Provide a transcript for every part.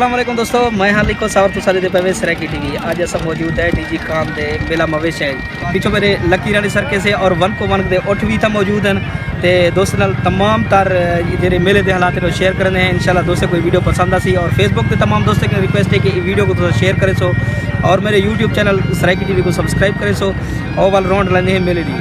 अस्सलाम वालेकुम दोस्तों, मैं हाल को सावर तुसारी दे पवे सराकी टीवी। आज अस मौजूद है डीजी खान दे मेला मवेशियां पिछो मेरे लकी रानी सरके से और वन को वन दे 8 भी था मौजूद हैं ते दोस्त नाल तमाम तार जेरे मेले दे हालात को शेयर करने हैं। इंशाल्लाह दोस्तों कोई वीडियो पसंद आसी और फेसबुक पे तमाम दोस्तों की रिक्वेस्ट है कि वीडियो को दोस्तों शेयर करे सो और मेरे यूट्यूब चैनल सराकी टीवी को सब्सक्राइब करे सो और वाल राउंड लेने हैं मेले दी।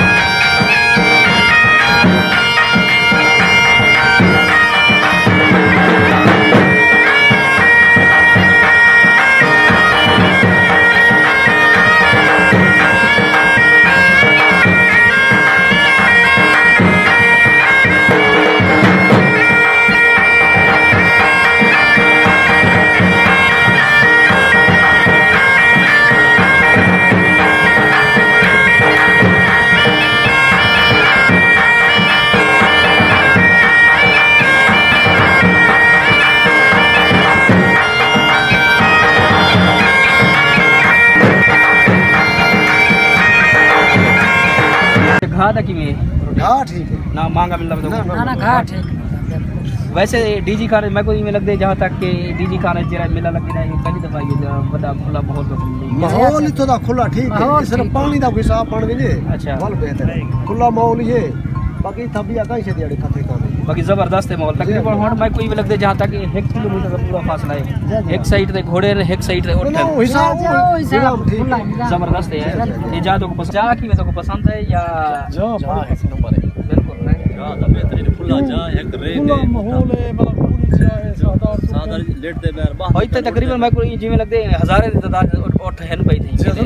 घाट है कि घाट ठीक है ना महंगा मिल रहा है ना घाट है। वैसे डीजी खान मैं को लग दे जहाँ तक कि डीजी खान जरा मेला लग रहा है पहली दफा ये बड़ा खुला माहौल थोड़ा खुला ठीक है सिर्फ पानी दा हिसाब पानी विजे अच्छा बहुत बेहतर है खुला माहौल ये बाकी थबी आ कहीं से दिहाड़ी खते का बाकी जबरदस्त है माहौल तकरीबन हुन मैं कोई लग दे जहाँ तक 1 किलोमीटर का पूरा फासला है। एक साइड ते घोड़े ने एक साइड ते उठ हिसाब जबरदस्त है। ये जादू को पसंद जा की में तो को पसंद है या जो एक नंबर है बिल्कुल नहीं ज्यादा बेहतरीन खुला जा एक रे माहौल है मतलब पूरी जाए सादा लेट दे बैर बाहर होई ते तकरीबन मैं कोई जिਵੇਂ लगदे हजारे की तादाद उठ है न पई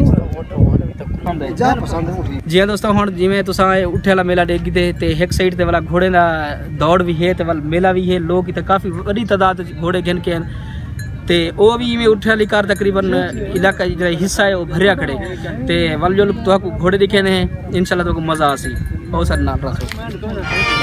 थी जा पसंद है जी हाँ दोस्तों हुण जिवें तुसां उठे वाला मेला देखी ते एक साइड ते वाला घोड़े दा दौड़ भी है ते वाल मेला भी है लोग इते काफ़ी बड़ी तादाद घोड़े गिन के ते ओ भी इवें उठे वाली कार तकरीबन इलाका जो हिस्सा है वो भरिया खड़े ते वाल जो तो घोड़े दिखे ने इंशाल्लाह तो मज़ा आसी बहुत सारा नाम रखो।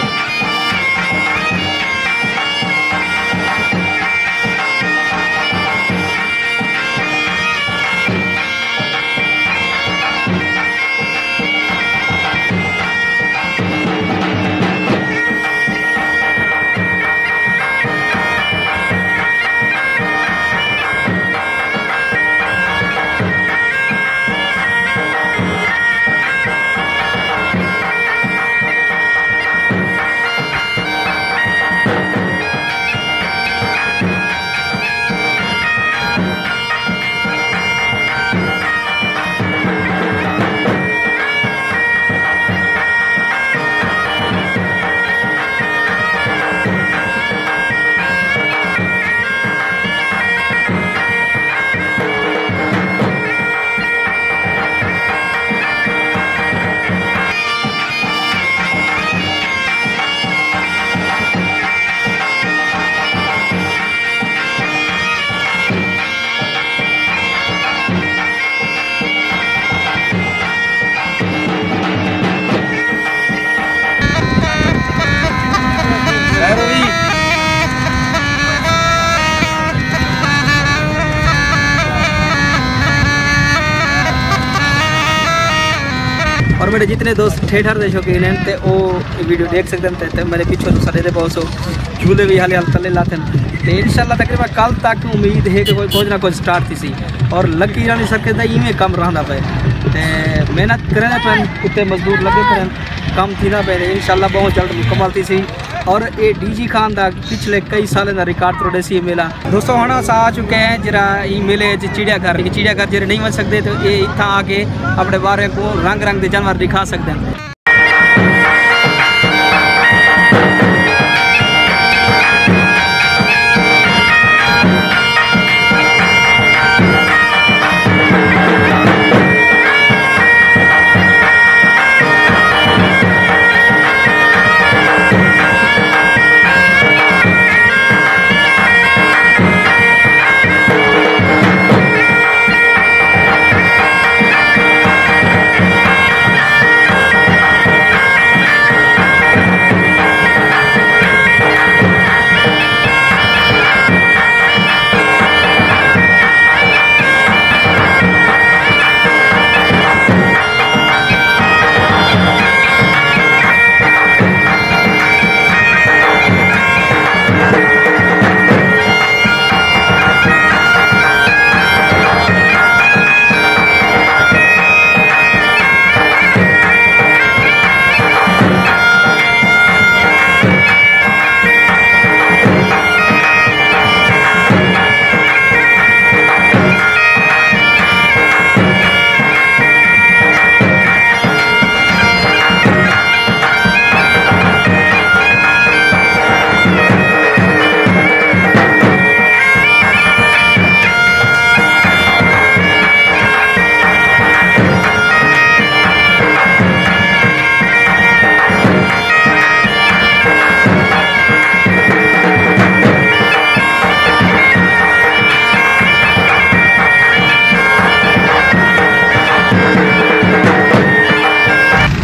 और मेरे जितने दोस्त ठेठर दे शौकीन हैं ते वो वीडियो देख सकते हैं ते मेरे पीछे तो सारे बहुत झूले भी हाल तले लाते हैं तो इंशाल्लाह तकरीबन कल तक उम्मीद है कि कोई कुछ ना कुछ स्टार्ट थी सी और लकी रानी सके इवें कम रहा पे ते मेहनत करने पैन उत्ते मजदूर लगे पैन कम थी पे इंशाल्लाह बहुत जल्द मुकम्मल थी सी और ये डीजी खान का पिछले कई सालों का रिकॉर्ड तोड़े सी मेला। दोस्तों हम आ चुके हैं जरा मेले चिड़ियाघर जरा नहीं बच सकते तो ये इतना आके अपने बारे को रंग रंग के जानवर दिखा सकते हैं।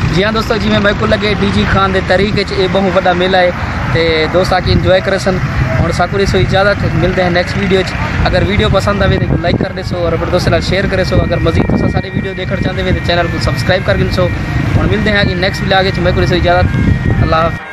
जी हाँ दोस्तों, जिमें मेरे को लगे डीजी खान के तरीके ये बहुत बड़ा मेला है। तो दोस्त आके इंजॉय करे सन। और साकुरी सो इजाज़त, मिलते हैं नेक्स्ट वीडियो। अगर वीडियो पसंद आए तो लाइक कर दे सो और अपने दोस्तों शेयर करे सो। अगर मजीद तो सारे वीडियो देखना चाहते हैं तो चैनल को सब्सक्राइब कर सो। और मिलते हैं नेक्स्ट वीडियो आगे। मैं को इजाज़त, अल्लाह हाफ़िज़।